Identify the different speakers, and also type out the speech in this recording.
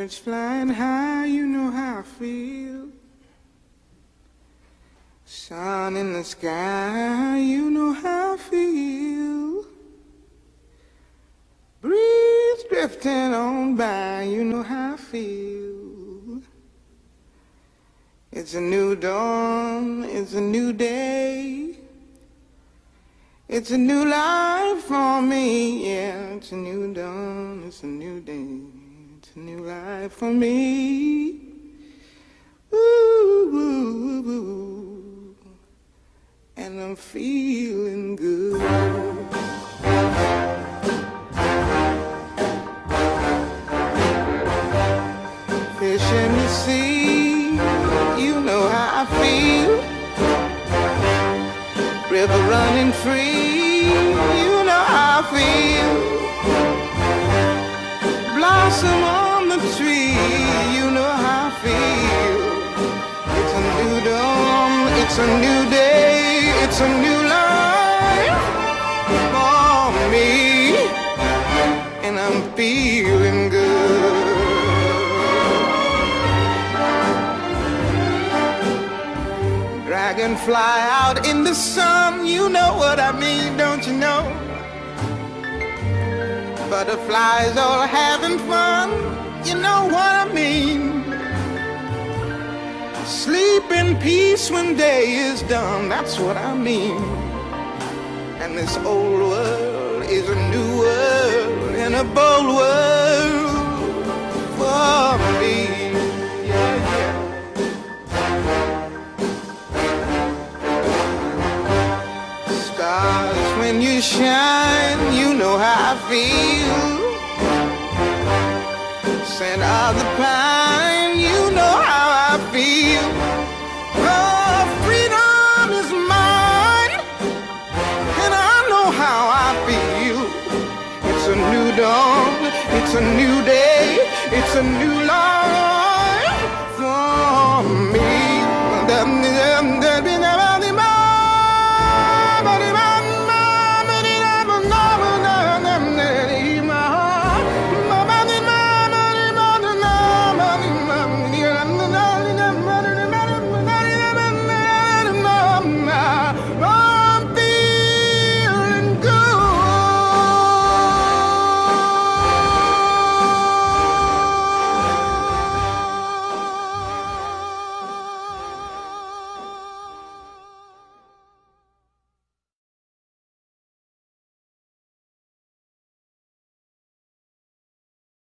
Speaker 1: Birds flying high, you know how I feel. Sun in the sky, you know how I feel. Breeze drifting on by, you know how I feel. It's a new dawn, it's a new day. It's a new life for me, yeah. It's a new dawn, it's a new day. It's a new life for me. Ooh, ooh, ooh. And I'm feeling good. Fish in the sea, you know how I feel. River running free, you know how I feel. Blossom on the tree, you know how I feel. It's a new dawn, it's a new day, it's a new life for me, and I'm feeling good. Dragonfly out in the sun, you know what I mean, don't you know? Butterflies all having fun, you know what I mean. Sleep in peace when day is done, that's what I mean. And this old world is a new world and a bold world for me. Stars, when you shine, you know how I feel. Scent of the pine, you know how I feel. Oh, freedom is mine, and I know how I feel. It's a new dawn, it's a new day, it's a new life